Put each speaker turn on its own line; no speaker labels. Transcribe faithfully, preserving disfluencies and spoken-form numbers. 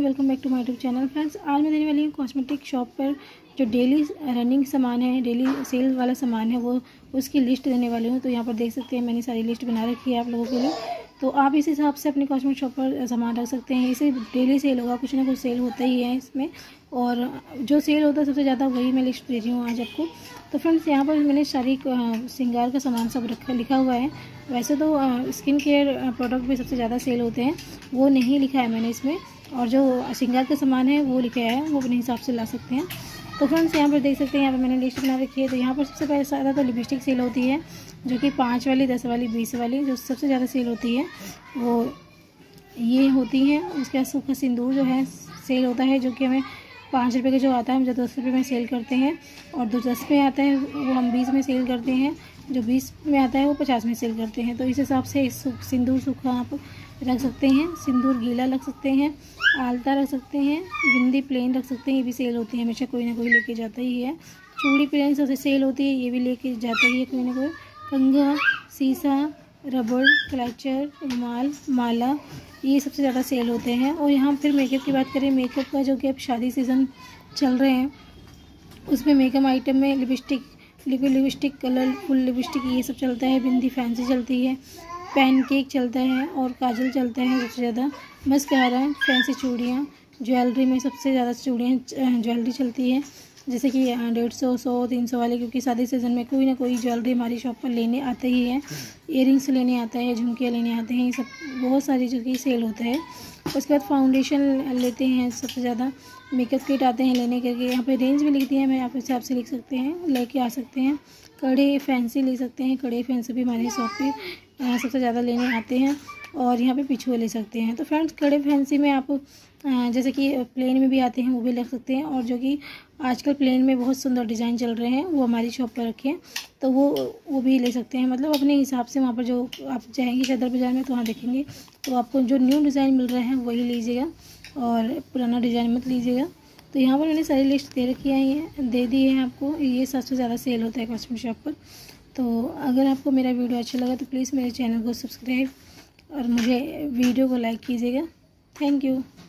Welcome back to my YouTube channel. Friends, आज मैं देने वाली हूँ कॉस्मेटिक शॉप पर जो डेली रनिंग सामान है, डेली सेल वाला सामान है, वो उसकी लिस्ट देने वाली हूँ। तो यहाँ पर देख सकते हैं मैंने सारी लिस्ट बना रखी है आप लोगों के लिए। तो आप इस हिसाब से अपनी कॉस्मेटिक शॉप पर सामान रख सकते हैं। इसे डेली सेल होगा, कुछ ना कुछ सेल होता ही है इसमें, और जो सेल होता है सबसे ज़्यादा वही मैं लिस्ट दे रही हूँ आज आपको। तो फ्रेंड्स, यहाँ पर मैंने सारी श्रृंगार का सामान सब रखा लिखा हुआ है। वैसे तो स्किन केयर प्रोडक्ट भी सबसे ज़्यादा सेल होते हैं, वो नहीं लिखा है मैंने इसमें, और जो श्रृंगार का सामान है वो लिखा है, वो अपने हिसाब से ला सकते हैं। तो फ्रेंड्स, यहाँ पर देख सकते हैं, यहाँ पर मैंने लिस्ट बना रखी है। तो यहाँ पर सबसे पहले ज़्यादा तो लिपस्टिक सेल होती है, जो कि पाँच वाली, दस वाली, बीस वाली जो सबसे ज़्यादा सेल होती है वो ये होती है। उसके बाद सूखा सिंदूर जो है सेल होता है, जो कि हमें पाँच रुपये का जो आता है हम जो दस रुपये में सेल करते हैं, और जो दस में आता है वो हम बीस में सेल करते हैं, जो बीस में आता है वो पचास में सेल करते हैं। तो इस हिसाब से सिंदूर सूखा आप रख सकते हैं, सिंदूर गीला रख सकते हैं, आलता रख सकते हैं, बिंदी प्लेन रख सकते हैं, ये भी सेल होती है, हमेशा कोई ना कोई लेके जाता ही है। चूड़ी प्लेन सबसे सेल होती है, ये भी लेके जाता ही है कोई ना कोई। कंघा, शीशा, रबड़, क्लचर, रुमाल, माला, ये सबसे ज़्यादा सेल होते हैं। और यहाँ फिर मेकअप की बात करें, मेकअप का जो कि अब शादी सीज़न चल रहे हैं, उसमें मेकअप आइटम में lipstick, liquid lipstick, colourful lipstick, ये सब चलता है। बिंदी फैंसी चलती है, पैनकेक चलता है, और काजल चलता है सबसे ज़्यादा। मस्कारा, फैंसी चूड़ियाँ, ज्वेलरी में सबसे ज़्यादा चूड़ियाँ ज्वेलरी चलती है, जैसे कि डेढ़ सौ सौ तीन सौ वाले, क्योंकि शादी सीज़न में कोई ना कोई ज्वेलरी हमारी शॉप पर लेने आते ही है। इयररिंग्स लेने आता है, झुमके लेने आते हैं, ये सब बहुत सारी जो कि सेल होता है। उसके बाद फाउंडेशन लेते हैं सबसे ज़्यादा, मेकअप किट आते हैं लेने के लिए। यहाँ पे रेंज भी लिख दी है, मैं आप हिसाब से लिख सकते हैं, लेके आ सकते हैं। कड़े फैंसी ले सकते हैं, कड़े फैंसी भी हमारी शॉप पे सबसे ज़्यादा लेने आते हैं, और यहाँ पे पिछुए ले सकते हैं। तो फ्रेंड्स, कड़े फैंसी में आप जैसे कि प्लेन में भी आते हैं वो भी ले सकते हैं, और जो कि आजकल प्लेन में बहुत सुंदर डिज़ाइन चल रहे हैं वो हमारी शॉप पर रखे हैं, तो वो वो भी ले सकते हैं। मतलब अपने हिसाब से वहाँ पर जो आप जाएंगे सदर बाज़ार में तो वहाँ देखेंगे, तो आपको जो न्यू डिज़ाइन मिल रहा है वही लीजिएगा, और पुराना डिज़ाइन मत लीजिएगा। तो यहाँ पर मैंने सारी लिस्ट दे रखी है, दे दी है आपको। ये सबसे ज़्यादा सेल होता है कॉस्मेटिक शॉप पर। तो अगर आपको मेरा वीडियो अच्छा लगा तो प्लीज़ मेरे चैनल को सब्सक्राइब और मुझे वीडियो को लाइक कीजिएगा। Thank you.